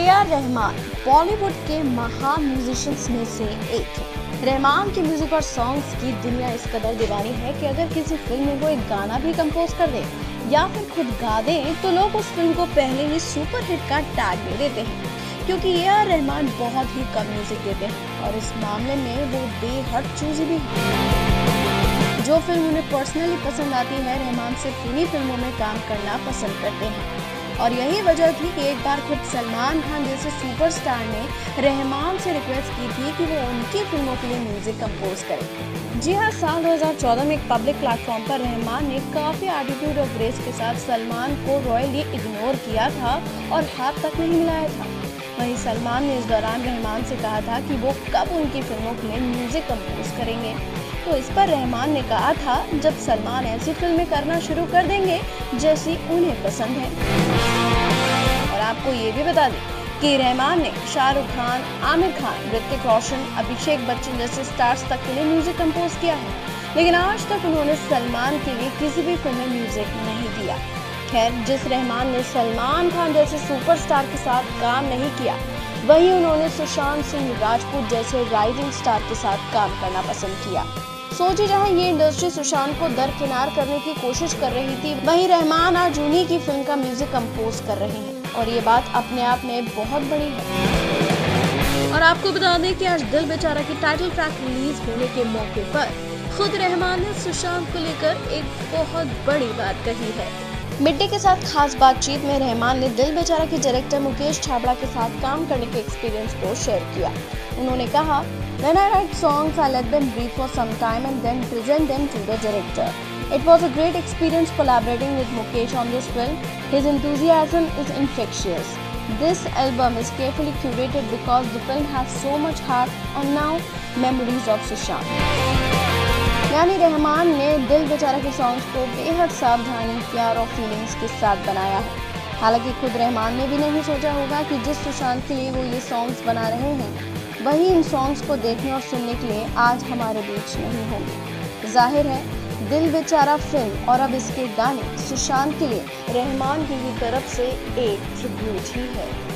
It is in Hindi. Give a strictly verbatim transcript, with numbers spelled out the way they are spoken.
ए आर रहमान बॉलीवुड के महान म्यूजिशियंस में से एक है। रहमान के म्यूजिक और सॉन्ग्स की दुनिया इस कदर दीवानी है कि अगर किसी फिल्म में वो एक गाना भी कंपोज कर दे या फिर खुद गा दे तो लोग उस फिल्म को पहले ही सुपर हिट का टैग दे देते हैं, क्योंकि ए आर रहमान बहुत ही कम म्यूजिक देते हैं और इस मामले में वो बेहद चूजी भी है। जो फिल्म उन्हें पर्सनली पसंद आती है, रहमान सिर्फ उन्हीं फिल्मों में काम करना पसंद करते हैं और यही वजह थी कि एक बार खुद सलमान खान जैसे सुपरस्टार ने रहमान से रिक्वेस्ट की थी कि वो उनकी फिल्मों के लिए म्यूजिक कंपोज करें। जी हाँ, साल दो हज़ार चौदह में एक पब्लिक प्लेटफॉर्म पर रहमान ने काफी एटीट्यूड और ग्रेस के साथ सलमान को रॉयली इग्नोर किया था और हाथ तक नहीं मिलाया था। वहीं सलमान ने इस दौरान रहमान से कहा था कि वो कब उनकी फिल्मों के लिए म्यूजिक कंपोज करेंगे, तो इस पर रहमान ने कहा था जब सलमान ऐसी फिल्में करना शुरू कर देंगे जैसी उन्हें पसंद है। और आपको ये भी बता दें कि रहमान ने शाहरुख खान, आमिर खान, ऋतिक रोशन, अभिषेक बच्चन जैसे स्टार्स तक के लिए म्यूजिक कंपोज किया है, लेकिन आज तक उन्होंने सलमान के लिए किसी भी फिल्म में म्यूजिक नहीं दिया। खैर, जिस रहमान ने सलमान खान जैसे सुपरस्टार के साथ काम नहीं किया, वहीं उन्होंने सुशांत सिंह राजपूत जैसे राइजिंग स्टार के साथ काम करना पसंद किया। सोचिए, जहां ये इंडस्ट्री सुशांत को दरकिनार करने की कोशिश कर रही थी, वहीं रहमान आज उन्हीं की फिल्म का म्यूजिक कंपोज कर रहे हैं और ये बात अपने आप में बहुत बड़ी है। और आपको बता दें कि आज दिल बेचारा की टाइटल ट्रैक रिलीज होने के मौके पर खुद रहमान ने सुशांत को लेकर एक बहुत बड़ी बात कही है। मिड डे के साथ खास बातचीत में रहमान ने दिल बेचारा के डायरेक्टर मुकेश छाबड़ा के साथ काम करने के एक्सपीरियंस को शेयर किया। उन्होंने कहा, When I write songs, I let them breathe for some time and then present them to the director. It was a great experience collaborating with Mukesh on this film. His enthusiasm is infectious. This album is carefully curated because the film has so much heart and now memories of Sushant. यानी रहमान ने दिल बेचारा के सॉन्ग्स को बेहद सावधानी, प्यार और फीलिंग्स के साथ बनाया है। हालांकि खुद रहमान ने भी नहीं सोचा होगा कि जिस सुशांत के लिए वो ये सॉन्ग्स बना रहे हैं, वही इन सॉन्ग्स को देखने और सुनने के लिए आज हमारे बीच नहीं होंगे। जाहिर है, दिल बेचारा फिल्म और अब इसके गाने सुशांत के लिए रहमान की तरफ से एक ट्रिब्यूट ही है।